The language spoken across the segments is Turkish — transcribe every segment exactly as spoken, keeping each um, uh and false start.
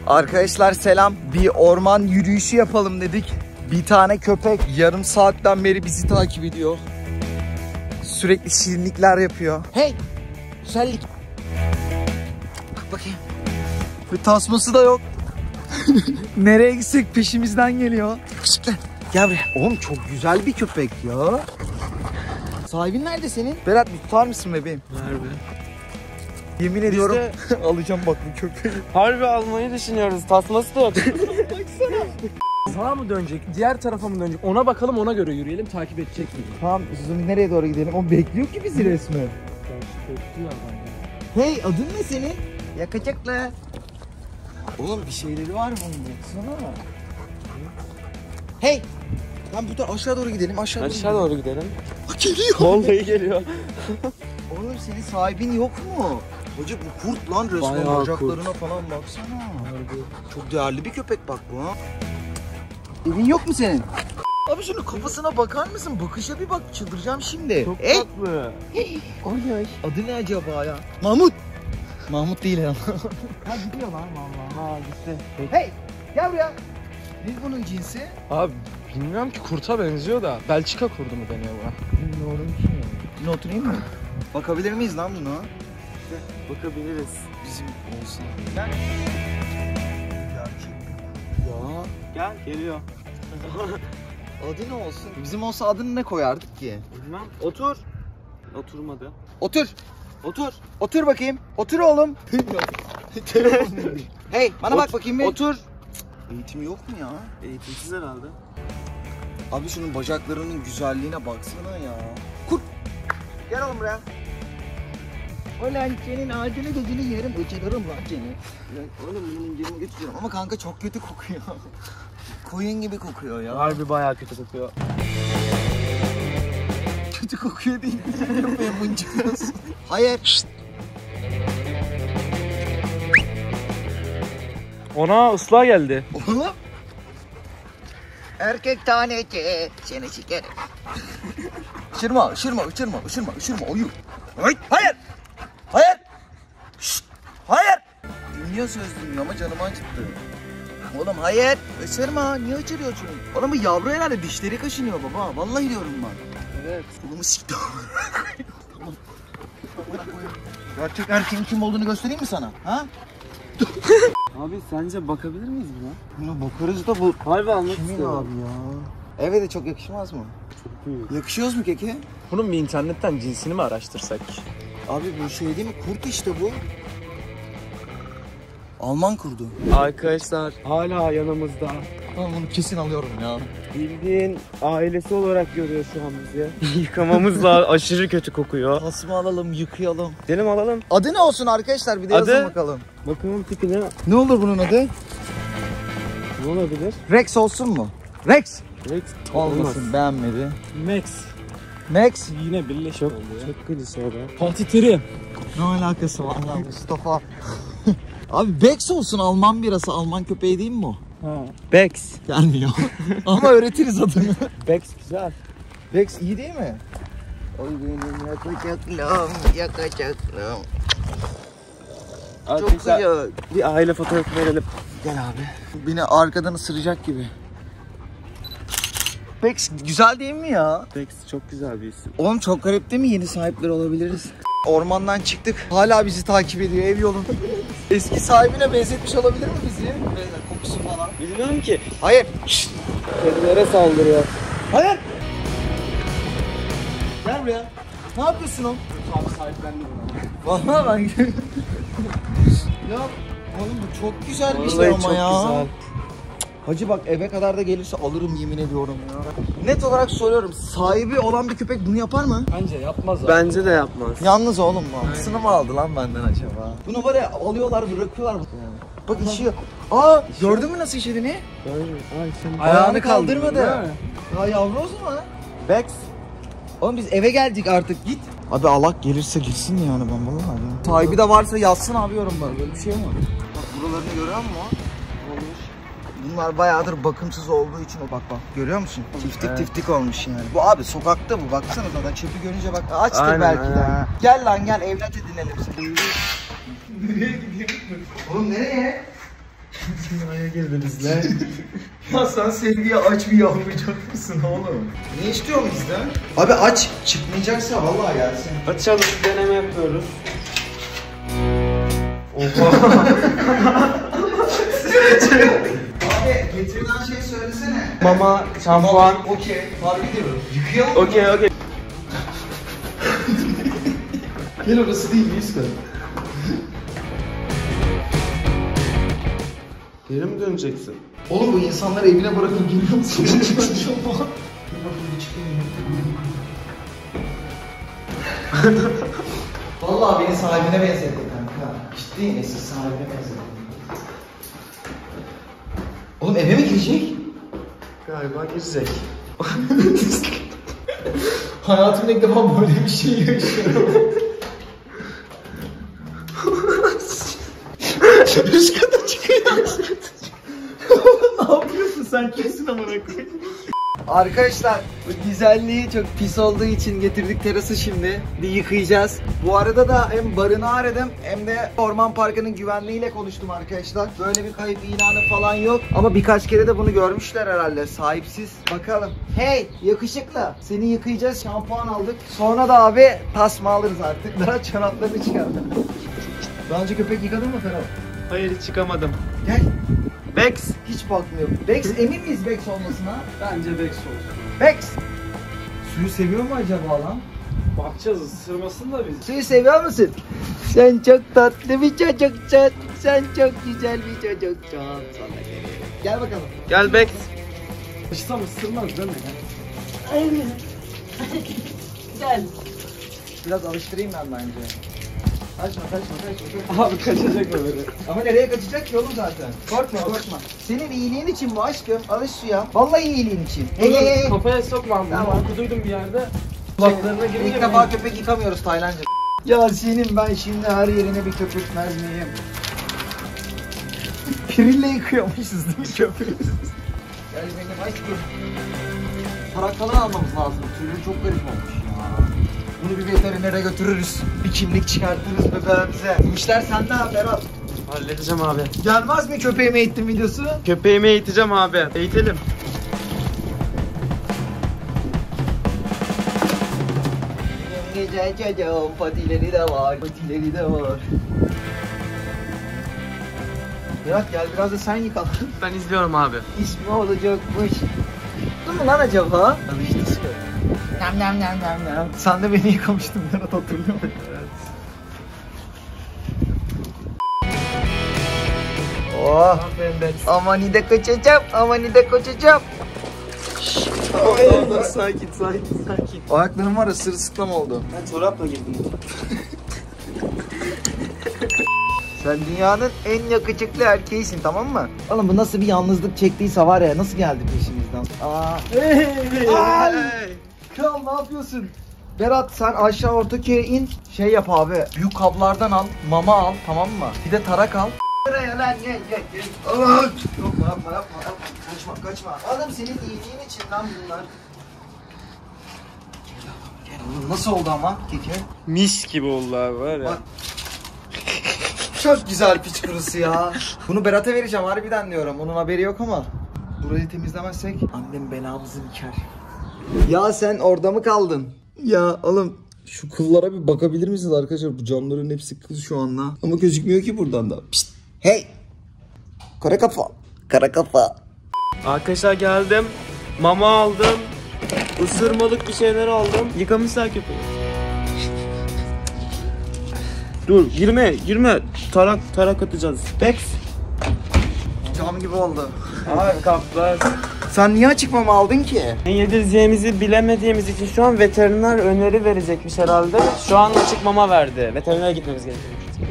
Arkadaşlar selam. Bir orman yürüyüşü yapalım dedik. Bir tane köpek yarım saatten beri bizi takip ediyor. Sürekli şirinlikler yapıyor. Hey! Güzellik. Bak bakayım. Ve tasması da yok. Nereye gitsek peşimizden geliyor. Yakışıklı. Gel buraya. Oğlum çok güzel bir köpek ya. Sahibin nerede senin? Berat bir tutar mısın bebeğim? Nerede? Yemin Biz ediyorum de... alacağım bak bu köpeği. Harbi almayı düşünüyoruz. Tasması da yok. Baksana. Sağa mı dönecek? Diğer tarafa mı dönecek? Ona bakalım, ona göre yürüyelim. Takip edecek mi? Tamam, bizim nereye doğru gidelim? O bekliyor ki bizi resmen. Bekliyor adam. Hey, adın ne senin? Yakacaklar. Oğlum bir şeyleri var mı onun? Baksana. Hey! Lan bu da aşağı doğru gidelim, aşağı doğru Aşağı gidelim. doğru gidelim. Ha, geliyor. Vallahi geliyor. Oğlum senin sahibin yok mu? Hoca bu kurt lan resmen. Bayağı bacaklarına kurt falan baksana. Harbi. Çok değerli bir köpek bak bu ha. Evin yok mu senin? Abi şunun kafasına bakar mısın? Bakışa bir bak, çıldıracağım şimdi. Çok hey. tatlı. Ay ay. Adı ne acaba ya? Mahmut. Mahmut değil ya. Ha gidiyor lan vallahi. Ha gitti. Hey! Gel buraya. Ne bunun cinsi? Abi bilmiyorum ki, kurta benziyor da. Belçika kurdu mu deniyor buna? Bilmiyorum ki. Yine oturayım mı? Bakabilir miyiz lan buna? Bakabiliriz. Bizim olsun. Gel. Ya. Gel, geliyor. Adı ne olsun? Bizim olsa adını ne koyardık ki? Bilmem. Otur. Oturmadı. Otur. Otur. Otur bakayım. Otur oğlum. Hey bana Ot bak bakayım bir. Otur. Eğitim yok mu ya? Eğitimsiz herhalde. Abi şunun bacaklarının güzelliğine baksana ya. Kurt. Gel oğlum buraya. Ulan senin ağacını gözünü yerim, uçarırım lan seni. Oğlum bunun incirimi götürüyorum ama kanka çok kötü kokuyor. Koyun gibi kokuyor ya. Harbi bayağı kötü kokuyor. Kötü kokuyor değil. Köpeğe mıncıklıyorsun. Hayır. Şşt. Ona ıslah geldi. Oğlum. Erkek taneci seni sikerim. Işırma, ışırma, ışırma, ışırma, ışırma, uyu. Hayır, hayır, hayır. Şşt, hayır. Dinliyor söz dinliyor ama canımı acıttı. Oğlum hayır, ısırma. Niye ısırıyorsun? Oğlum bu yavru herhalde dişleri kaşınıyor baba. Vallahi diyorum ben. Evet. Kolumu sikti. Tamam. Gerçek erkeğin kim olduğunu göstereyim mi sana? Ha? Abi sence bakabilir miyiz buna? Buna bakarız da bu. Harbi almak Kimin istiyorum. abi ya? Eve de çok yakışmaz mı? Çok büyük. Yakışıyoruz mu keke? Bunun bir internetten cinsini mi araştırsak? Abi bu şey değil mi? Kurt işte bu. Alman kurdu. Arkadaşlar hala yanımızda. Tamam bunu kesin alıyorum ya. Bildiğin ailesi olarak görüyor şu an bizi. Yıkamamızla aşırı kötü kokuyor. Tasma alalım, yıkayalım. Gidelim alalım. Adı ne olsun arkadaşlar? Bir de Adı? yazın bakalım. Bakımın tipine Ne olur bunun adı? ne olabilir? Rex olsun mu? Rex! Rex Olmasın, beğenmedi. Max. Max? Yine birleşik oldu ya. Çok klişe o da. Fatih Terim. Ne alakası var lan Mustafa? Abi Bex olsun, Alman birası. Alman köpeği değil mi bu? Ha. Bex. Gelmiyor. Ama öğretiriz adını. Bex güzel. Bex iyi değil mi? Oy benim yakacaklım, yakacaklım. Çok güzel. Bir aile fotoğrafı verelim. Gel abi. Beni arkadan ısıracak gibi. Bex güzel değil mi ya? Bex çok güzel bir isim. Oğlum çok garip değil mi? Yeni sahipleri olabiliriz. Ormandan çıktık. Hala bizi takip ediyor ev yolunda. Eski sahibine benzetmiş olabilir mi bizi? Böyle kokusu falan. Bilmiyorum ki. Hayır. Şşt. Kedilere saldırıyor. Hayır. Gel buraya. Ne yapıyorsun oğlum? Tam sahiplendi buna. Vallahi ben... Ya oğlum bu çok güzel bir şey Vallahi ama çok ya. güzel. Hacı bak eve kadar da gelirse alırım yemin ediyorum ya. Net olarak soruyorum, sahibi olan bir köpek bunu yapar mı? Bence yapmaz abi. Bence de yapmaz. Yalnız oğlum mu? Sını mı aldı lan benden acaba? Bunu var ya alıyorlar bırakıyorlar. Bak işiyor. Aa gördün mü nasıl işlediğini? Ay, sen Ayağını kaldırmadı. Değil Ya yavru o zaman. Bex. Oğlum biz eve geldik artık git. Abi Allah gelirse gitsin yani ben vallahi. Ya. Sahibi de varsa yazsın abi yorumlar. Böyle bir şey mi? Bak buralarını görüyor musun? Olur. Bunlar bayağıdır bakımsız olduğu için o bak bak görüyor musun? Tiftik evet. Tiftik olmuş yani. Bu abi sokakta bu baksana zaten çöpü görünce bak açtır aynen, belki aynen. De. Gel lan gel evlat edinelim seni. Nereye gidiyorsun? Oğlum nereye? Dünyaya girdi bizle. Ya sen sevgiye aç bir yavrucak mısın oğlum? Ne istiyor mu bizden? Abi aç. Çıkmayacaksa vallahi gelsin. Açalım, deneme yapıyoruz. Oha. Abi getirilen şey söylesene. Mama, şampuan. Okey. Harbi diyorum. Yıkayalım mı? Okey okey. Gel orası değil miyiz ki? Geri mi döneceksin? Oğlum bu insanları evine bırakıp geliyor musun? Vallahi beni sahibine benzettin kanka. Ciddiyim, eski sahibine benzettin. Oğlum eve mi girecek? Galiba girecek. Hayatımda ilk defa böyle bir şey yaşıyorum. Üst kata çıkıyor. Ne yapıyorsun sen, kimsin amına koyayım? Arkadaşlar bu güzelliği çok pis olduğu için getirdik terası şimdi. Bir yıkayacağız. Bu arada da hem barınağı aradım hem de orman parkının güvenliğiyle konuştum arkadaşlar. Böyle bir kayıp ilanı falan yok. Ama birkaç kere de bunu görmüşler herhalde. Sahipsiz. Bakalım. Hey yakışıklı. Seni yıkayacağız. Şampuan aldık. Sonra da abi tasma alırız artık. Daha çoraplarını çıkardım. Daha önce köpek yıkadın mı Ferhat? Hayır hiç çıkamadım. Gel. Bex. Hiç bakmıyor. Bex emin miyiz Bex olmasına? Bence Bex olsun. Bex. Suyu seviyor mu acaba lan? Bakacağız, ısırmasın da bizi. Suyu seviyor musun? Sen çok tatlı bir çocuksun. Sen çok güzel bir çocuksun. Sana geliyor. Gel bakalım. Gel Bex. Isırsam ısırmaz değil mi? Aynen. Gel. Biraz alıştırayım ben bence. Kaçma kaçma kaçma. Abi kaçacak mı böyle? Ama nereye kaçacak ki oğlum zaten? Korkma korkma. Senin iyiliğin için bu aşkım. Alış suya. Vallahi iyiliğin için. Hey hey hey. Kafaya sokma bunu. Tamam. Okuduydum bir yerde. Kulaklarına girince İlk defa köpek yıkamıyoruz Taylandca. Ya senin ben şimdi her yerine bir köpürtmez miyim? Pirille yıkıyormuşuz değil mi köpüğü? Gel benim aşkım. Tarak falan almamız lazım. Tüyleri çok garip olmuş ya. Bunu bir veterinere götürürüz. Bir kimlik çıkartırız bebeğimize. Bu işler sende ha Ferhat. halledeceğim abi. Gelmez mi köpeğime eğittim videosu? Köpeğimi eğiteceğim abi. Eğitelim. Gece çocuğum patileri de var, patileri de var. Ferhat gel biraz da sen yıkal. Ben izliyorum abi. İsmi olacakmış. Değil mi lan acaba? Alıştı sıkı. Nam nam nam nam nam. Sen de beni yıkamıştın Ferhat, hatırlıyor musun? Evet. Oh. Aferin Bex. Aman de kaçacağım, aman de kaçacağım. Hayır, sakin sakin sakin. Ayaklarım var ya sırılsıklam oldu. Ben çorapla girdim. Sen dünyanın en yakışıklı erkeğisin, tamam mı? Oğlum bu nasıl bir yalnızlık çektiyse var ya, nasıl geldi peşimizden? Aa. Hey! Ay! Kral ne yapıyorsun? Berat sen aşağı Ortaköy'e in, şey yap abi, büyük kablardan al, mama al, tamam mı? Bir de tarak al. Buraya lan gel gel gel. Allah! Yapma yapma yapma yapma. Kaçma kaçma. Adam senin iyiliğin için lan bunlar. Gel oğlum gel oğlum. Nasıl oldu ama keke? Mis gibi oldu abi var ya. Bak. Çok güzel piç kurusu ya. Bunu Berat'a vereceğim harbiden diyorum. Onun haberi yok ama. Burayı temizlemezsek annem belamızı diker. Ya sen orada mı kaldın? Ya oğlum şu kıllara bir bakabilir misiniz arkadaşlar? Bu camların hepsi kıl şu anda. Ama gözükmüyor ki buradan da. Pişt. Hey. Kara kafa. Kara kafa. Arkadaşlar geldim. Mama aldım. Isırmalık bir şeyler aldım. Yıkamışlar köpeği. Dur girme girme. Tarak tarak atacağız. Bex. Cam gibi oldu. Abi kaplar. Sen niye açık mama aldın ki? Ne yedireceğimizi bilemediğimiz için şu an veteriner öneri verecekmiş herhalde. Şu an açık mama verdi. Veterinere gitmemiz gerekiyor.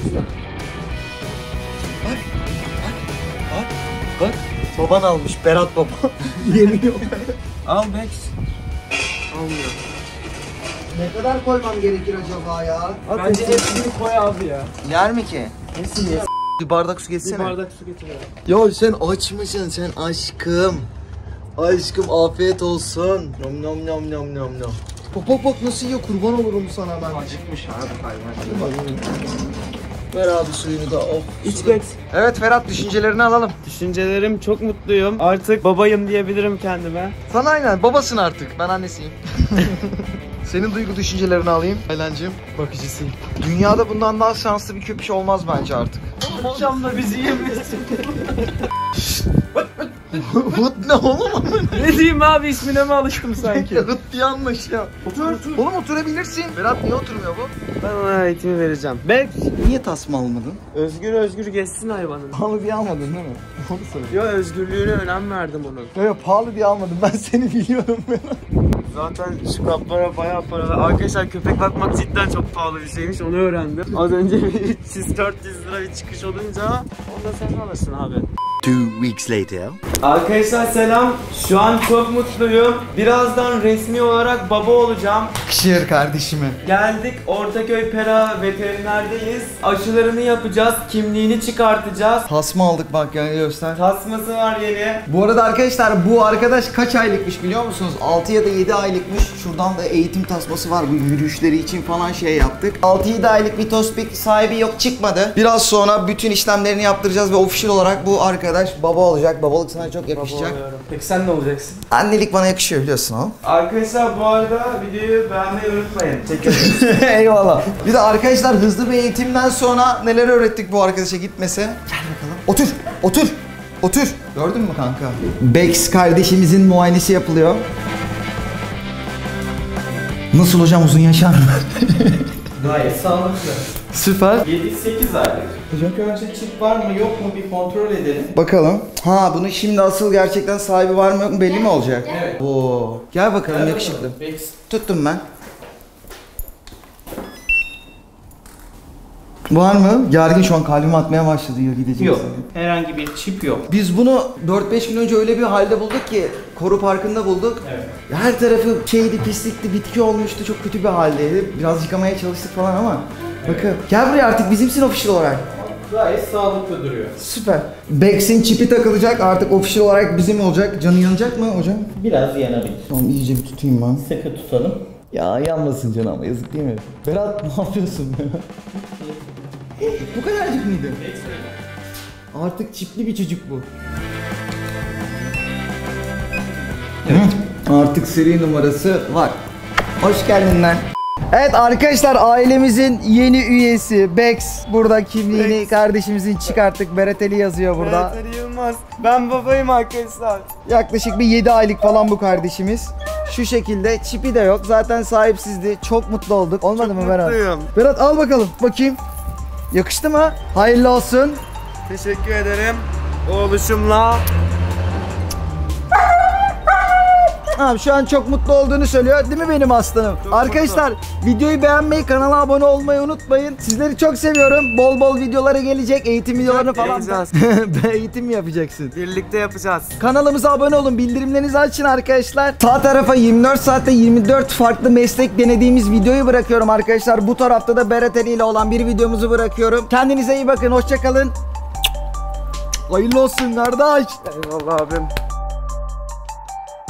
Bak. Bak. Bak. Baban almış. Berat baba. Yemiyor. Al Bex. Almıyor. Ne kadar koymam gerekir acaba ya? Bence hepsini koy abi ya. Yer mi ki? Hepsini ye. Bir bardak su Bir geçsene. bardak su getir ya. Ya sen aç mısın sen aşkım? Aşkım afiyet olsun. Nom nom nom nom nom nom. Bak bak bak nasıl yiyor, kurban olurum sana ben. Acıkmış abi hayvan. Ver abi suyunu da. Oh. İç Bex. Evet Ferhat, düşüncelerini alalım. Düşüncelerim çok mutluyum. Artık babayım diyebilirim kendime. Sen aynen babasın artık. Ben annesiyim. Senin duygu düşüncelerini alayım. Aylancığım bakıcısıyım. Dünyada bundan daha şanslı bir köpüş olmaz bence artık. Akşam da bizi yemesin. Hıt ne oğlum? Ne diyeyim abi, ismine mi alıştım sanki? Hıt diye anlaş ya. Otur, otur. Oğlum oturabilirsin. Ferhat niye oturmuyor bu? Ben ona eğitimi vereceğim. Bex. Niye tasma almadın? Özgür özgür geçsin hayvanın. Pahalı diye almadın değil mi? Onu söyle. Yo, özgürlüğüne önem verdim onun. Yok pahalı diye almadım. Ben seni biliyorum ben. Zaten şu kaplara bayağı para ver. Arkadaşlar köpek bakmak cidden çok pahalı bir şeymiş, onu öğrendim. Az önce bir üç yüz dört yüz lira bir çıkış olunca onu da sen alırsın abi. Two weeks later. Arkadaşlar selam. Şu an çok mutluyum. Birazdan resmi olarak baba olacağım. Kışır kardeşime. Geldik, Ortaköy Pera veterinerdeyiz. Aşılarını yapacağız, kimliğini çıkartacağız. Tasma aldık bak yani göster. Tasması var yeni. Bu arada arkadaşlar bu arkadaş kaç aylıkmış biliyor musunuz? altı ya da yedi aylıkmış. Şuradan da eğitim tasması var, bu yürüyüşleri için falan şey yaptık. altı yedi aylık bir tospik, sahibi yok, çıkmadı. Biraz sonra bütün işlemlerini yaptıracağız ve official olarak bu arkadaş baba olacak. Babalık sana çok yakışacak. Peki sen ne olacaksın? Annelik bana yakışıyor biliyorsun o. Arkadaşlar bu arada videoyu beğenmeyi unutmayın. Çekiyoruz. Eyvallah. Bir de arkadaşlar hızlı bir eğitimden sonra neler öğrettik bu arkadaşa gitmese. Gel bakalım. Otur. Otur. Otur. Gördün mü kanka? Bex kardeşimizin muayenesi yapılıyor. Nasıl hocam, uzun yaşar mı? Gayet sağlıklı. Süper. yedi sekiz aylık. İlk önce çip var mı yok mu bir kontrol edelim. Bakalım. Ha bunu şimdi asıl gerçekten sahibi var mı yok mu belli mi olacak? Evet. Oo. Gel bakalım Gel yakışıklı. bakalım. Bex. Tuttum ben. Var mı? Gergin şu an, kalbim atmaya başladı ya, gidecek. Yok. Herhangi bir çip yok. Biz bunu dört beş gün önce öyle bir halde bulduk ki Koru Parkı'nda bulduk. Evet. Her tarafı şeydi, pislikti, bitki olmuştu, çok kötü bir haldeydi. Biraz yıkamaya çalıştık falan ama bakın. Gel buraya, artık bizimsin official olarak. Gayet sağlıklı duruyor. Süper. Bex'in çipi takılacak, artık official olarak bizim olacak. Canı yanacak mı hocam? Biraz yanabilir. Tamam, iyice bir tutayım ben. Sıkı tutalım. Ya yanmasın canım ama yazık değil mi? Berat ne yapıyorsun be? Bu kadarcık mıydı? Artık çipli bir çocuk bu. Evet. Artık seri numarası var. Hoş geldin lan. Evet arkadaşlar, ailemizin yeni üyesi Bex. Burada kimliğini Bex. kardeşimizin çıkarttık. Bereteli yazıyor burada. Bereteli Yılmaz. Ben babayım arkadaşlar. Yaklaşık bir yedi aylık falan bu kardeşimiz. Şu şekilde, çipi de yok. Zaten sahipsizdi. Çok mutlu olduk. Olmadı Çok mı Berat? mutluyum. Berat al bakalım. Bakayım. Yakıştı mı? Hayırlı olsun. Teşekkür ederim. Oğluşumla. Abi şu an çok mutlu olduğunu söylüyor. Değil mi benim aslanım? Çok Arkadaşlar videoyu beğenmeyi, kanala abone olmayı unutmayın. Sizleri çok seviyorum. Bol bol videoları gelecek. Eğitim videolarını falan. Yapacağız. Eğitim mi yapacaksın? Birlikte yapacağız. Kanalımıza abone olun. Bildirimlerinizi açın arkadaşlar. Sağ tarafa yirmi dört saatte yirmi dört farklı meslek denediğimiz videoyu bırakıyorum arkadaşlar. Bu tarafta da Bereteli ile olan bir videomuzu bırakıyorum. Kendinize iyi bakın. Hoşça kalın. Hayırlı olsun kardeş. Eyvallah abim.